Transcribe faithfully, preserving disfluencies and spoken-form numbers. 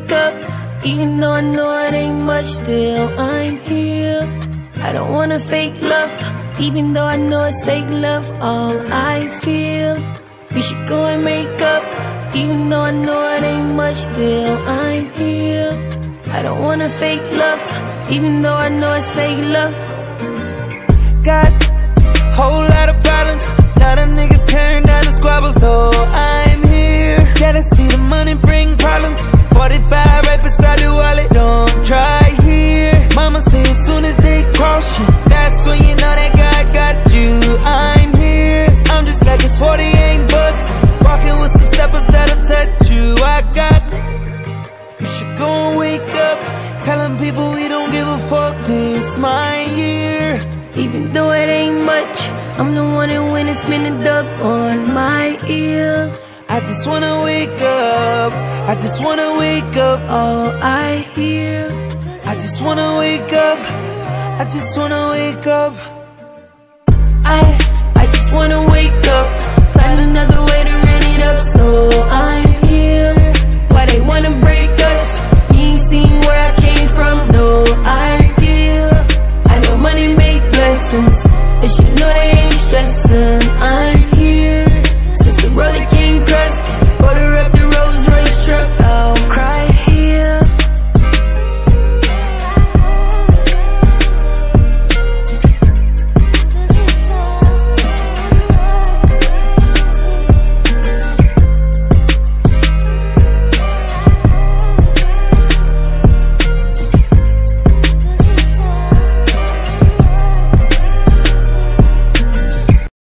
wake up. Even though I know it ain't much, still I'm here. I don't wanna fake love, even though I know it's fake love, all I feel. We should go and make up, even though I know it ain't much, still I'm here. I don't wanna fake love, even though I know it's fake love. Got a whole lot of problems, lot of niggas tearing down the squabbles, so I'm here. Jealousy, the money bring problems, forty-five right beside the wallet, don't try here. Mama say as soon as they cross you, that's when you know that God got you. I'm here, I'm just like it's forty ain't bustin', walking with some steppers that'll touch you. I got, you should go and wake up, telling people we don't give a fuck, this my year. Even though it ain't much, I'm the one that when it's spinning dubs on my ear. I just wanna wake up, I just wanna wake up, all I hear. I just wanna wake up, I just wanna wake up. I, I just wanna wake up.